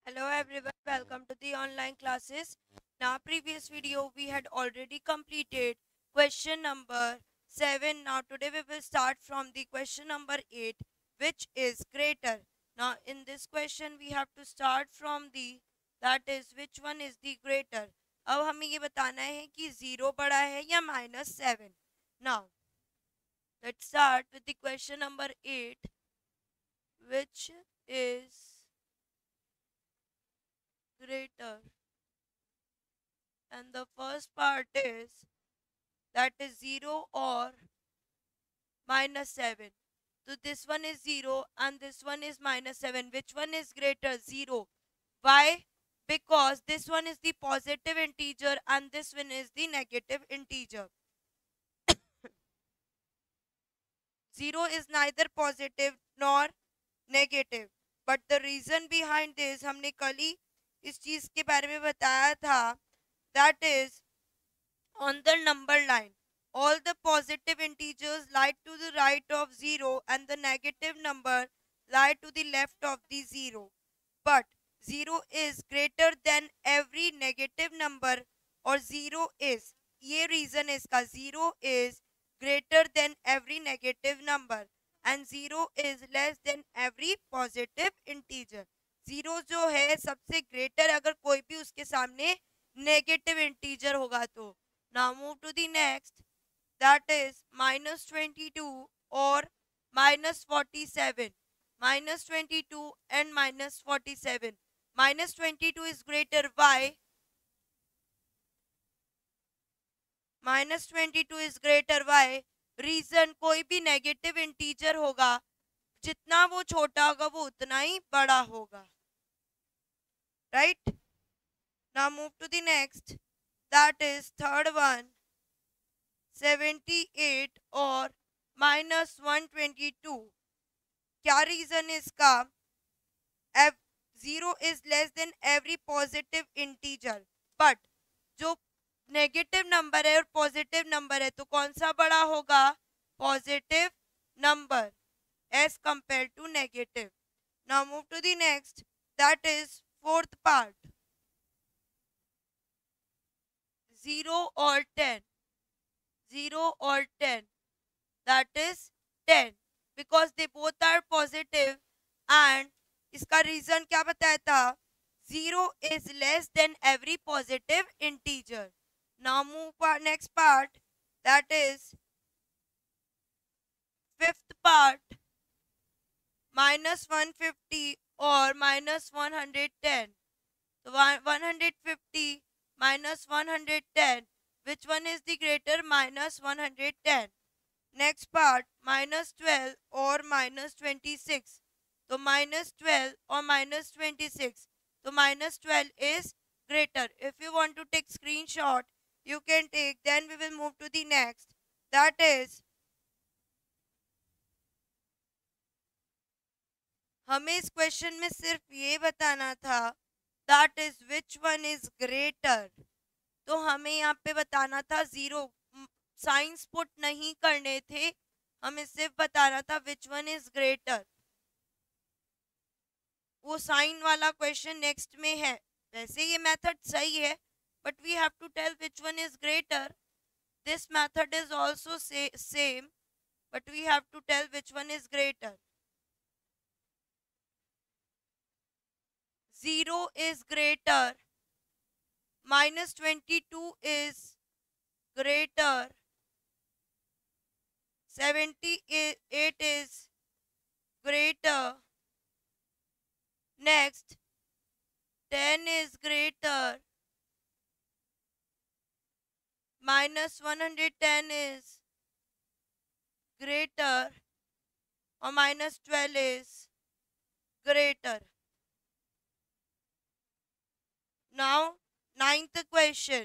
Hello everyone, welcome to the online classes. In our previous video, we had already completed question number 7. Now today we will start from the question number 8, which is greater. Now in this question we have to start from the, that is which one is the greater. अब हमें ये बताना है कि 0 बड़ा है या -7. Now let's start with the question number 8, which is greater. And the first part is, that is 0 or -7. So this one is 0 and this one is -7. Which one is greater? 0. Why? Because this one is the positive integer and this one is the negative integer. 0 is neither positive nor negative. But the reason behind this, हमने कल ही इस चीज के बारे में बताया था, that is on the number line. All the positive integers lie to the right of 0 and the negative number lie to the left of the 0. But 0 is greater than every negative number, और 0 is, ये reason इसका, 0 is greater than every negative number and 0 is less than every positive integer. 0 जो है सबसे greater अगर कोई भी उसके सामने negative integer होगा तो. Now move to the next, that is -22 or -47. -22 and -47. -22 is greater. Why? -22 is greater. Why? Reason, कोई भी नेगेटिव इंटीजर होगा, जितना वो छोटा होगा वो उतना ही बड़ा होगा. Right? Now move to the next, that is third one, 78 और -122. क्या रीजन इसका? 0 is less than every positive integer. But जो नेगेटिव नंबर है और पॉजिटिव नंबर है तो कौन सा बड़ा होगा? Positive number as compare to negative. Now move to the next, that is fourth part, 0 और 10. 0 और 10, that is 10, because they both are positive. And इसका रीजन क्या बताया था? 0 is less than every positive integer. Now move next part, that is fifth part, -150 or -110. So 150 -110, which one is the greater? -110. Next part, -12 or -26. So -12 or -26. So -12 is greater. If you want to take screenshot, you can take. Then we will move to the next. That is, हमें इस question में सिर्फ ये बताना था, that is which one is greater. तो हमें यहाँ पे बताना था 0, साइंस पुट नहीं करने थे, हमें सिर्फ बताना था विच वन इज ग्रेटर. वो साइन वाला क्वेश्चन नेक्स्ट में है. वैसे ये मेथड सही है, but we have to tell which one is greater. This method is also same, but we have to tell which one is greater. 0 is greater, -22 is greater, 78 is greater. Next, 10 is greater, -110 is greater, or -12 is greater. Now, ninth question.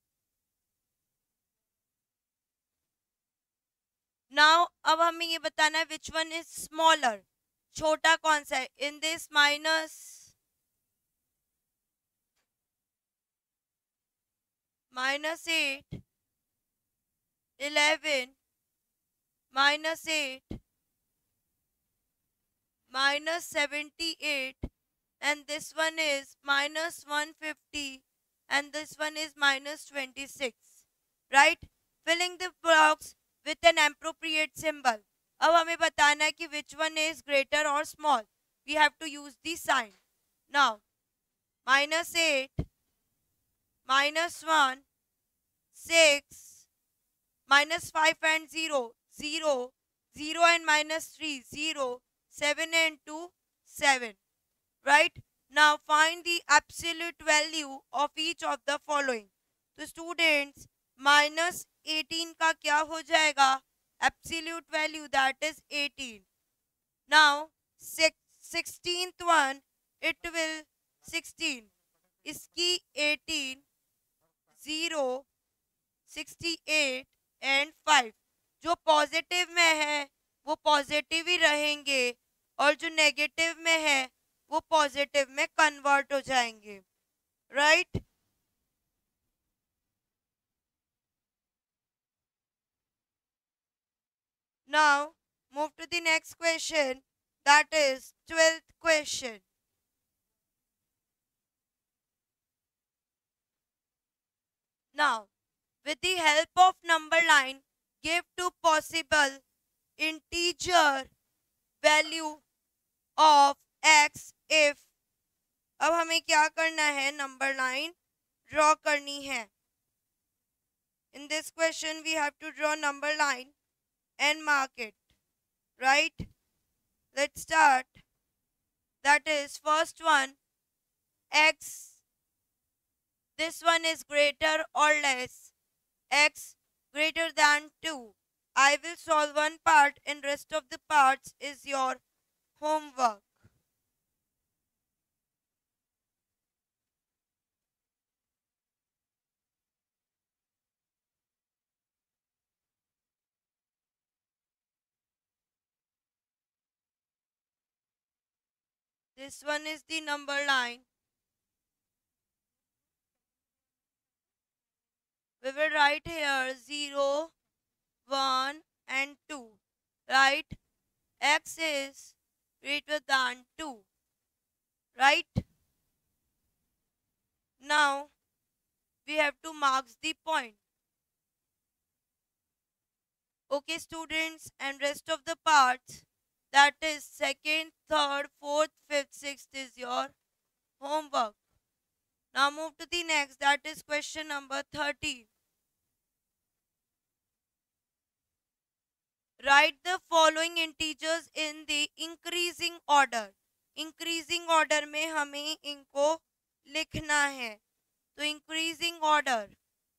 Now, अब हमें ये बताना है which one is smaller. छोटा कौन सा है? In this -8, -11, -8, -78, and this one is minus 150, and this one is minus 26, right? Filling the box with an appropriate symbol. अब हमें बताना है कि which one is greater or small. We have to use the sign. Now, minus 8, minus 1, 6, minus 5 and 0, 0, 0 and minus 3, 0, 7 and 2, 7. Right? Now find the absolute value of each of the following. तो students, minus 18 का क्या हो जाएगा? Absolute value, that is 18. Now 16th one, it will 16. इसकी 18, 0, 68 and 5. जो positive में है वो पॉजिटिव ही रहेंगे और जो नेगेटिव में है वो पॉजिटिव में कन्वर्ट हो जाएंगे, right? Now move to the next question, that is 12th question. Now, with the help of number line, give two possible integer value of x if. अब हमें क्या करना है? नंबर लाइन ड्रॉ करनी है. In this question we have to draw number line and mark it, right? Let's start. That is first one, x. This one is greater or less, x greater than 2. I will solve one part and rest of the parts is your homework. This one is the number line. We will write here 0, 1 and 2, right? X is greater than 2, right? Now we have to mark the point. Okay students, and rest of the parts, that is second, third, fourth, fifth, sixth is your homework. Now move to the next, that is question number 13. Write the following integers in the increasing order. Increasing order में हमें इनको लिखना है. तो increasing order,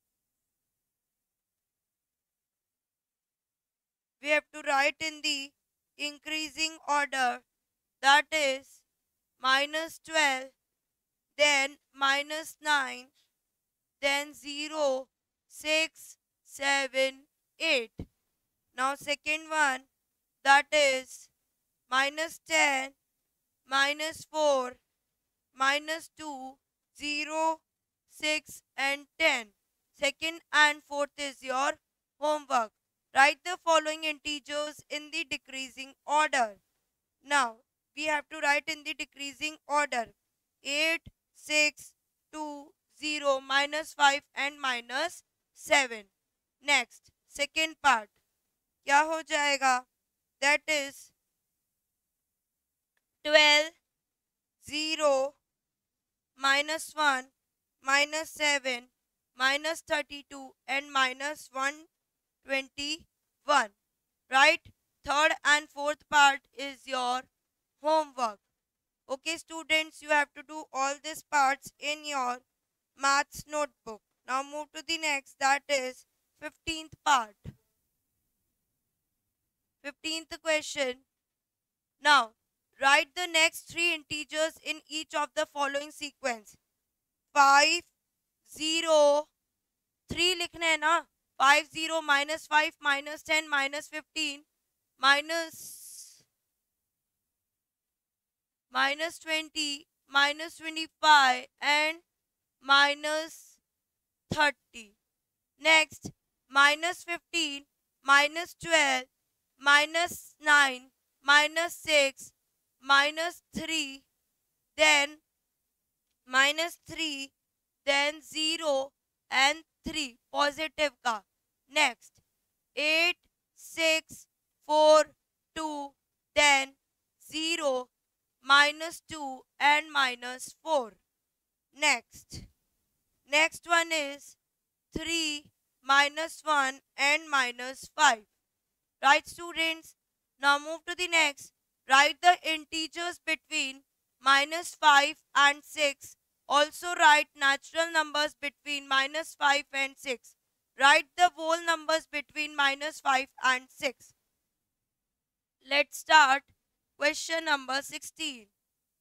we have to write in the increasing order, that is minus 12, then minus 9, then 0, 6, 7, 8. Now second one, that is minus 10, minus 4, minus 2, 0, 6 and 10. Second and fourth is your homework. Write the following integers in the decreasing order. Now we have to write in the decreasing order: 8, 6, 2, 0, minus 5 and minus 7. Next, second part क्या हो जाएगा? That is 12, 0, minus 1, minus 7, minus 32 and minus 121, right? Third and fourth part is your homework. Okay students, you have to do all these parts in your maths notebook. Now move to the next, that is 15th part. 15th question. Now write the next three integers in each of the following sequence. 5, 0, 3 लिखना है ना? 5, 0, minus 5, minus 10, minus 15, minus 20, minus 25 and minus 30. Next, minus 15, minus 12, minus 9, minus 6, minus 3, then -3, then 0 and 3 positive का. Next 8, 6, 4, 2, then 0, -2 and -4. Next one is 3, -1 and -5. Right, students? Now move to the next. Write the integers between -5 and 6. Also write natural numbers between -5 and 6. Write the whole numbers between -5 and 6. Let's start question number 16.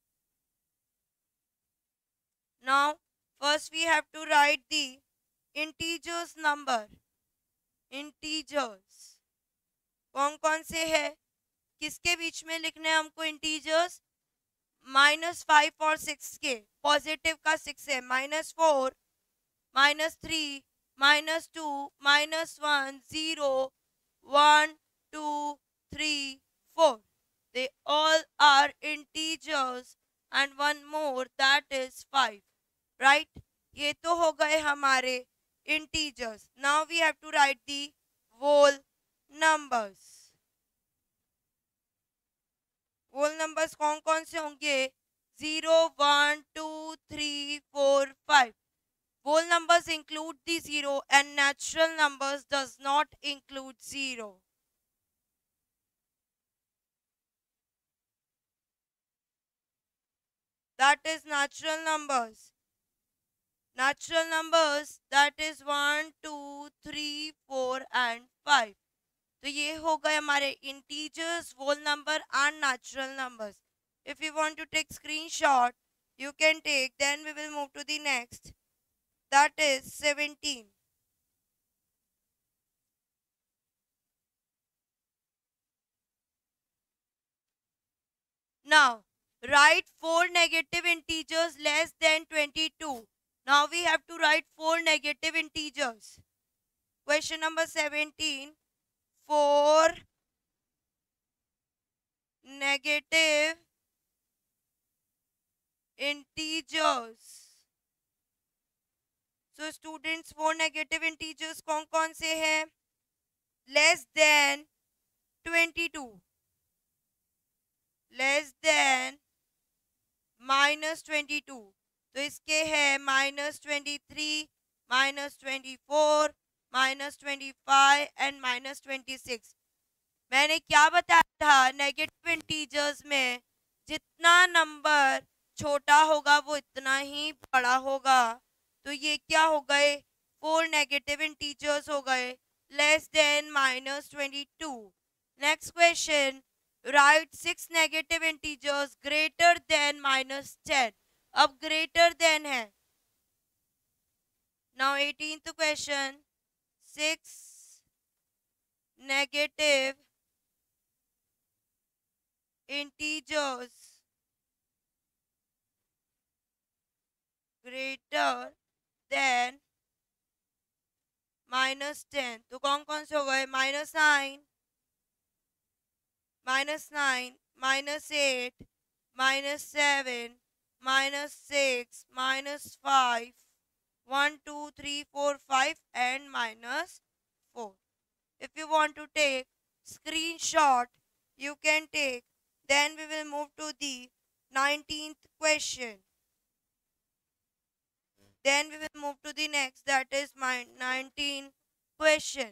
Now, first we have to write the integers number. Integers. कौन कौन से है, किसके बीच में लिखने हैं हमको integers? -5 और 6 के. पॉजिटिव का 6 है. -4, -3, -2, -1, 0, 1, 2, 3, 4. They all are integers and one more, that is 5. Right? ये तो हो गए हमारे integers. Now we have to write the whole numbers. whole numbers कौन कौन से होंगे? 0, 1, 2, 3, 4, 5. Whole numbers include the 0 and natural numbers does not include 0. That is natural numbers. Natural numbers, that is 1, 2, 3, 4 and 5. तो ये हो गए हमारे integers, whole number and natural numbers. If you want to take screenshot, you can take. Then we will move to the next. That is 17. Now, write 4 negative integers less than 22. Now we have to write 4 negative integers. Question number 17. 4 negative integers. So students, 4 negative integers कौन कौन से हैं? Less than 22. Less than -22. तो इसके है -23, -24, -25 and -26. मैंने क्या बताया था? नेगेटिव इंटीजर्स में जितना नंबर छोटा होगा वो इतना ही बड़ा होगा. तो ये क्या हो गए? 4 नेगेटिव इंटीजर्स हो गए less than -22. Next question, right 6 negative integers greater than -10. अब ग्रेटर देन है. Now 18th question, 6 negative integers greater than -10. तो कौन कौन से हो गए? -9, -9, -8, -7, -6, -5, 1, 2, 3, 4, 5 and -4. If you want to take screenshot, you can take. Then we will move to the 19th question. Then we will move to the next, that is my 19th question.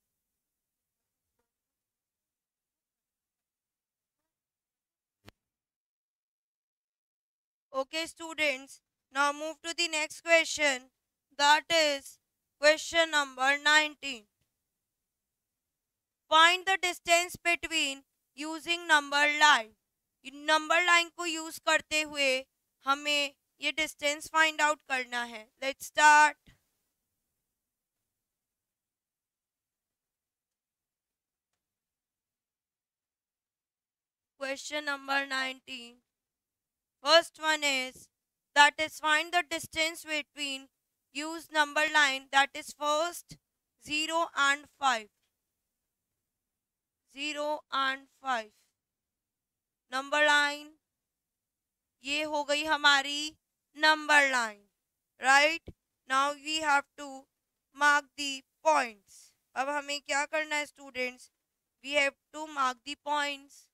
Okay students, now move to the next question, that is question number 19. Find the distance between using number line. Number line को use करते हुए हमें ये distance find out करना है. Let's start. Question number 19. First one is, that is find the distance between use number line, that is first 0 and 5. 0 and 5. Number line ये हो गई हमारी number line, right. Now we have to mark the points. अब हमें क्या करना है students, we have to mark the points.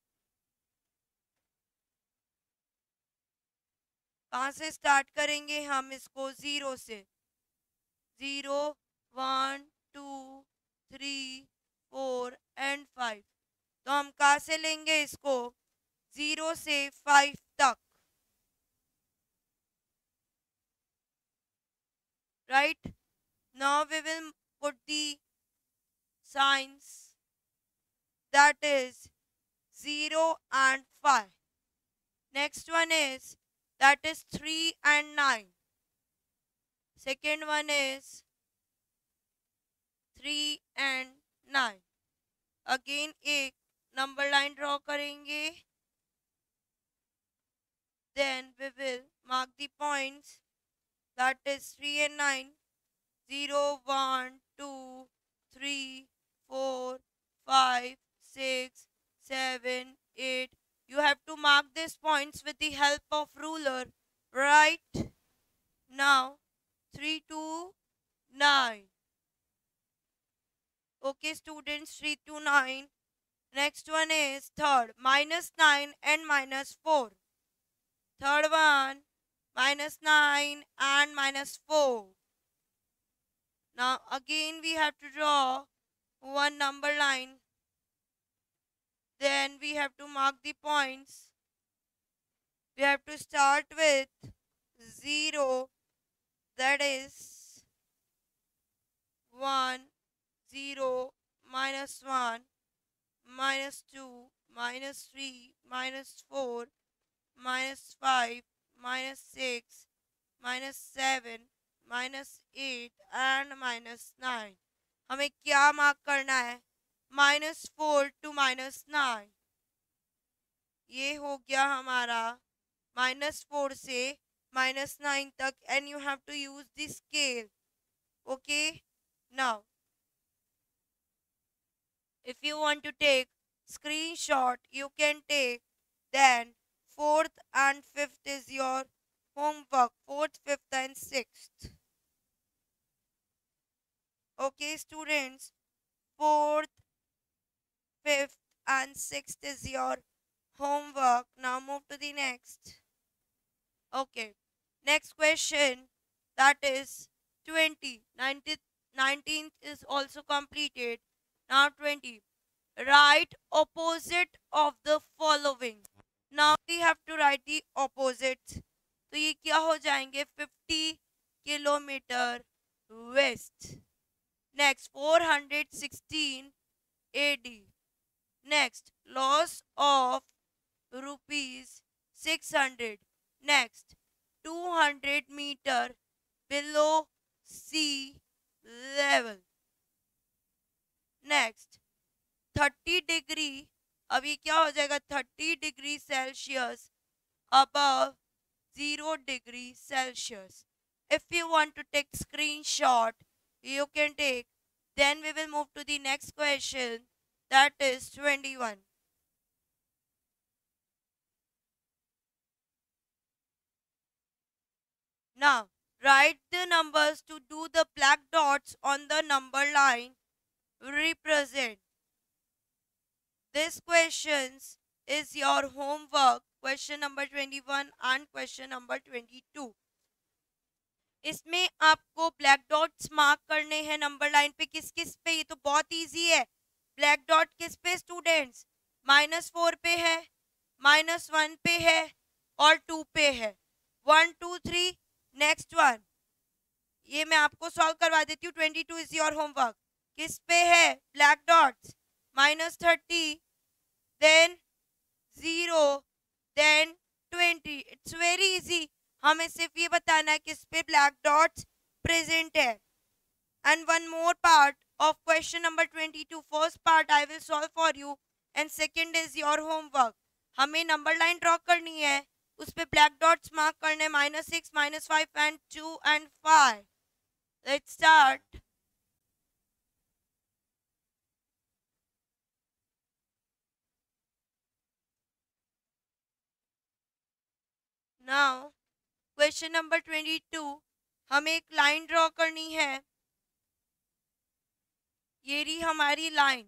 कहाँ से स्टार्ट करेंगे हम इसको, 0 से। 0, 1, 2, 3, 4 एंड 5। तो हम कहाँ से लेंगे इसको, 0 से 5 तक, राइट। Now we will put the signs, that is 0 and 5. Next one is, that is 3 and 9. Second one is 3 and 9. Again एक नंबर लाइन ड्रॉ करेंगे, then we will mark the points, that is 3 and 9. 0, 1, 2, 3, 4, 5, 6, 7, 8. You have to mark these points with the help of ruler, right? Now 3 to 9. Okay students, 3 to 9. Next one is third, -9 and -4. Third one, -9 and -4. Now again we have to draw one number line, then we have to mark the points. We have to start with 0, that is 1, 0, -1, -2, -3, -4, -5, -6, -7, -8 and -9। हमें क्या mark करना है, -4 to -9। ये हो गया हमारा -4 से -9 तक, and you have to use the scale. Okay, now if you want to take screenshot you can take, then fourth and fifth is your homework, fourth, fifth and sixth. Okay students, fourth, fifth and sixth is your homework. Now move to the next. Okay, next question, that is 20. 19th is also completed. Now 20. Write opposite of the following. Now we have to write the opposites. तो ये क्या हो जाएंगे, 50 kilometre west. Next 416 AD. Next, loss of ₹600. Next, 200 meter below sea level. Next, 30 degree, अभी क्या हो जाएगा, 30 degree Celsius above 0 degree Celsius. If you want to take screenshot, you can take. Then we will move to the next question, that is 21. Now, write the numbers to do the black dots on the number line represent. This questions is your homework, question number 21 and question number 22. इसमें आपको black dots mark करने हैं number line पे, किस किस पे, ये तो बहुत इजी है। ब्लैक डॉट किस पे स्टूडेंट्स, -4 पे है, -1 पे है और 2 पे है। 1, 2, 3। नेक्स्ट वन, ये मैं आपको सॉल्व करवा देती हूँ। 22 इज योर होमवर्क। किस पे है black dots, -30, then 0, then 20। It's very easy, हमें सिर्फ ये बताना है किस पे ब्लैक डॉट्स प्रेजेंट है। And one more part of question number 22, first part I will solve for you and second is your homework. हमें नंबर लाइन ड्रॉ करनी है, उस पे ब्लैक डॉट्स मार्क करने, -6, -5 and 2 and 5। Let's start. Now question number 22, हमें एक line draw करनी है। ये रही हमारी लाइन,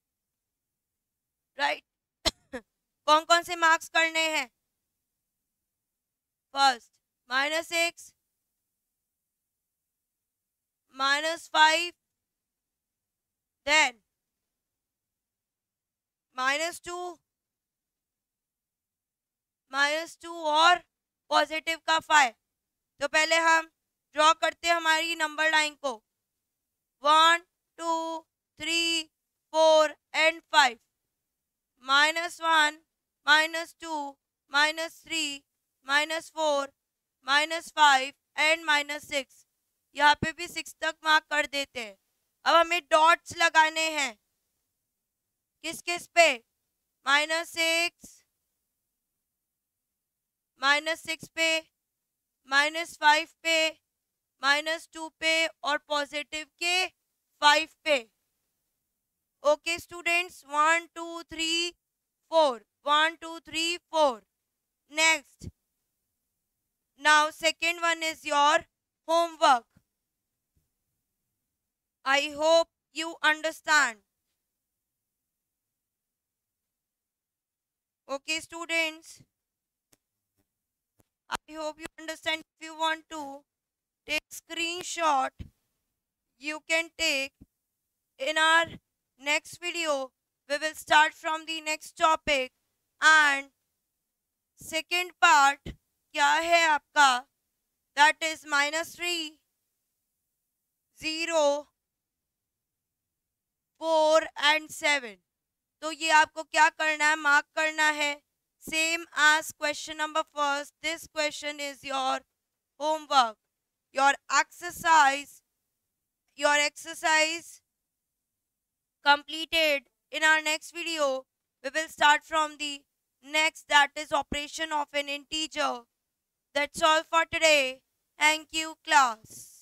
राइट। कौन कौन से मार्क्स करने हैं? फर्स्ट -6, -5, देन -2, -2 और पॉजिटिव का 5। तो पहले हम ड्रॉ करते हैं हमारी नंबर लाइन को, 1 2 3 4 एंड 5, -1 -2 -3 -4 -5 एंड -6। यहाँ पे भी 6 तक मार्क कर देते हैं। अब हमें डॉट्स लगाने हैं, किस किस पे? -6, -6 पे, -5 पे, -2 पे और पॉजिटिव के 5 पे। Okay students, 1 2 3 4, 1 2 3 4। Next, now second one is your homework. I hope you understand. Okay students, I hope you understand. If you want to take screenshot, you can take. In our next video we will start from the next topic, and second part क्या है आपका? That is -3 0 4 and 7। तो ये आपको क्या करना है? Mark करना है। Same as question number first, this question is your homework, your exercise completed. In our next video we will start from the next, that is operation of an integer. That's all for today. Thank you class.